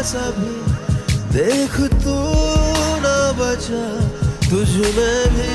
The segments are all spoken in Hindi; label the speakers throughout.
Speaker 1: सभी देख तू न बचा तुझ में भी।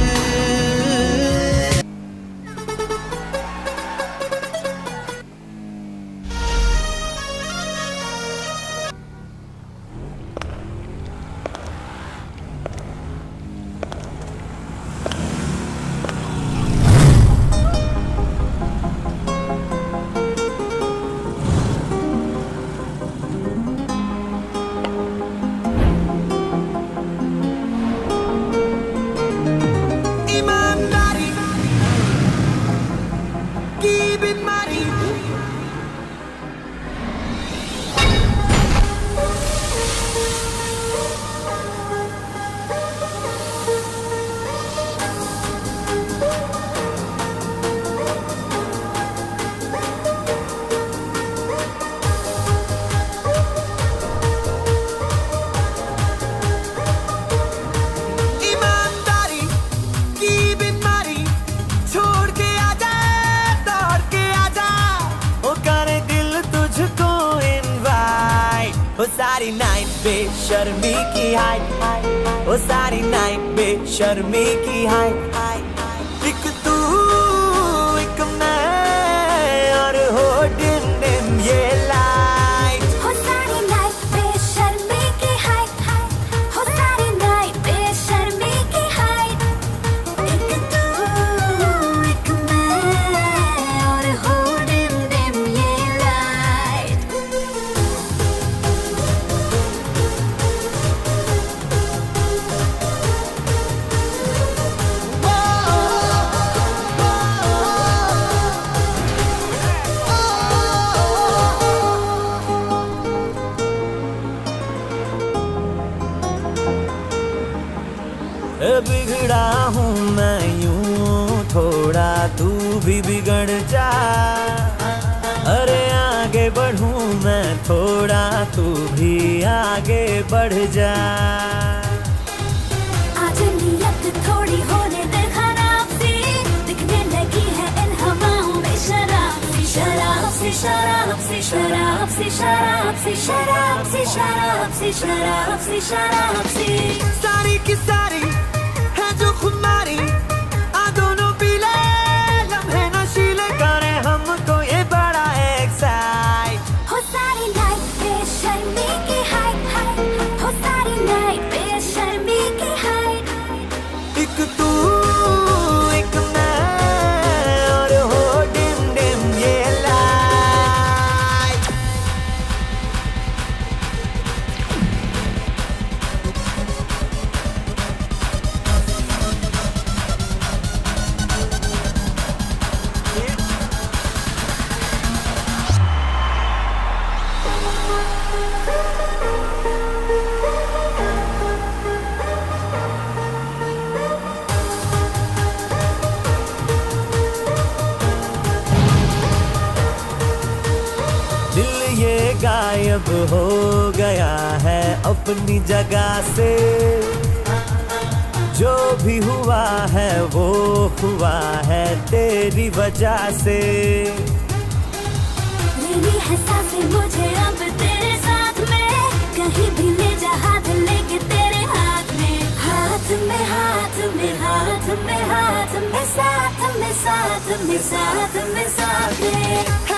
Speaker 2: ओ सारी नाइट बेशर्मी की हाय, ओ सारी नाइट बेशर्मी की हाय। एक तू एक मैं और हो डिम डिम ये लाइट।
Speaker 3: हो सारी नाइट बेशर्मी की हाय, हो सारी नाइट बेशर्मी की हाय। एक तू एक मैं और हो डिम डिम ये लाइट।
Speaker 2: बिगड़ा हूँ मैं यूं थोड़ा, तू भी बिगड़ जा। अरे आगे बढ़ूं मैं थोड़ा, तू भी आगे बढ़ जा।
Speaker 3: आज नियत थोड़ी होने दे खराब सी, दिखने लगी है इन हवाओं में शराब सी, शराब सी, शराब सी, शराब सी, शराब सी, शराब सी, शराब सी, शराब सी, शराब सी।
Speaker 2: सारी की सारी है जो खुमारी, आ दोनों पीले लम्हे नशीले करे हमको ये बड़ा एक्साइट।
Speaker 3: हो सारी नाइट बेशर्मी की हाय, हो सारी नाइट बेशर्मी की हाय।
Speaker 2: एक तू एक मैं और हो डिम डिम ये लाइट। दिल ये गायब हो गया है अपनी जगह से, जो भी हुआ है वो हुआ है तेरी वजह से।
Speaker 3: मेरी है सांसें मुझे अब तेरे साथ में, कहीं भी ले जा हाथ लेके तेरे हाथ में, हाथ में हाथ में हाथ में हाथ में साथ में साथ में साथ में साथ में।